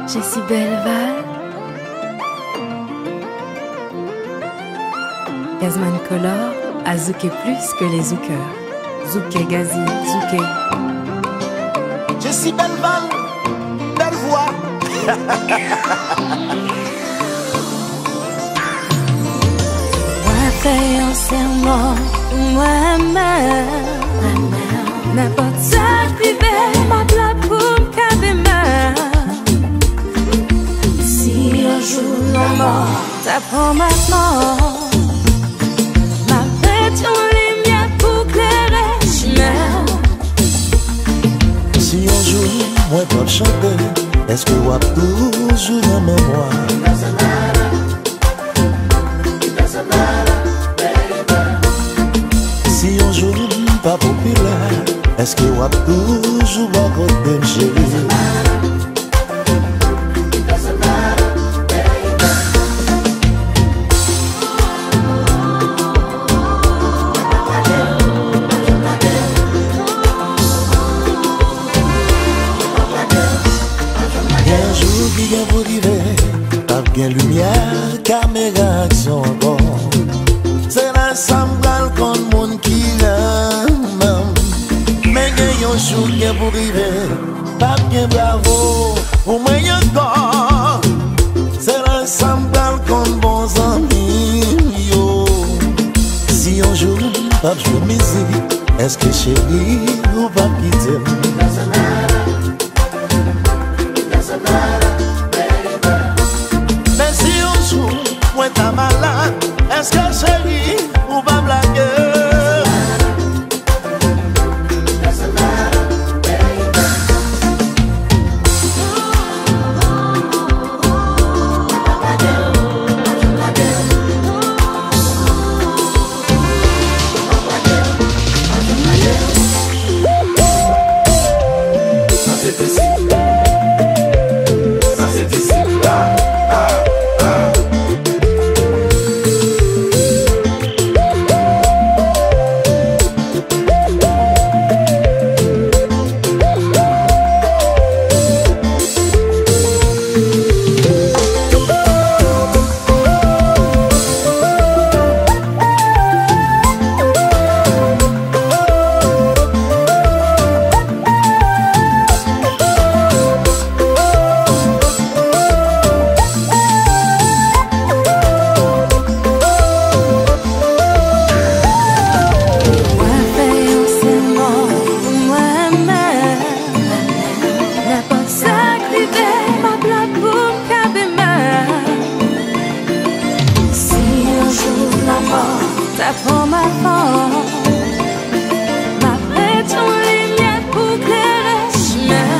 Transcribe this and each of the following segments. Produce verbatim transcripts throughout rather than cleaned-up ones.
Jessie Belval, Gazman Color, à zouker plus que les zoukeurs. Zouké Gazi, zouké. Jessie Belval, belle voix. Moi fait un serment, moi-même. N'importe ça privé, ma plat pour m'caber mal. Si un jour l'on mort, t'apprends maintenant. Ma fête en lumière pour clairer chemin. Si un jour, moi pas chanter, est-ce que moi toujours dans mémoire? Si un jour pas populaire, est-ce que moi toujours à côté de chérie? Un jour qui vient pour arriver, pas bien lumière, caméra, action encore. C'est l'ensemble qu'on monde qui aime. Mais il y a un jour qui vient pour arriver, pas bien bravo, pour moi encore. C'est l'ensemble qu'on bons amis. Yo. Si un jour pas jouer musique, est-ce que chérie ou pas quitter? Mais si un jour, moi t'as malade, est-ce que chérie ou pas blaguer? T'apprends ma forme, ma fête en lumière pour clairer chemin.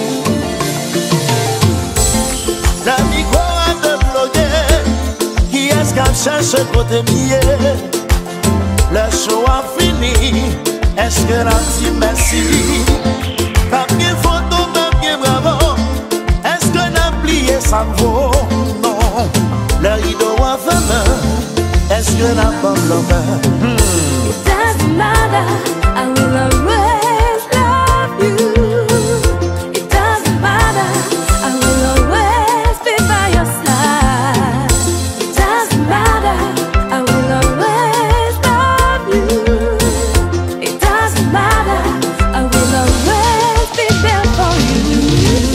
La micro a débloqué, qui est-ce qu'elle cherche côté mieux? Le show a fini, est-ce que la dit merci? Pas bien photo, pas bien bravo, est-ce que n'a plié ça vaut? Non, le rideau a fermé. Est-ce que la pomme l'homme? It doesn't matter, I will always love you. It doesn't matter, I will always be by your side. It doesn't matter, I will always love you. It doesn't matter, I will always be there for you.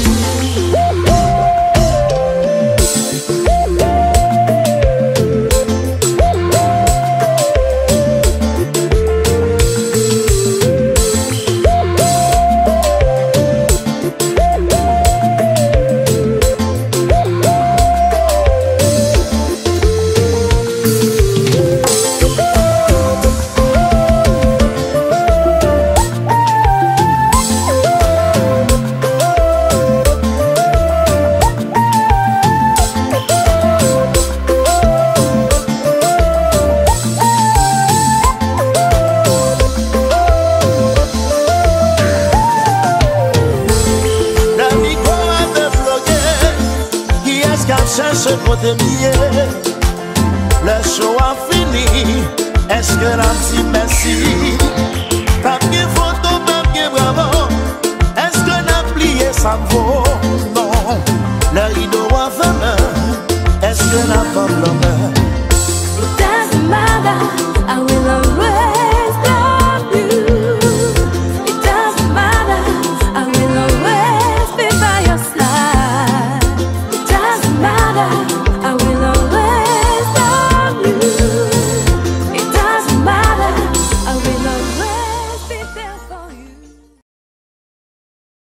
Cherche côté mieux, le show a fini. Est-ce que la dit merci? Pas bien photo, pas bien bravo. Est-ce que n'a plié ça vaut? Non, le It doesn't matter, I will always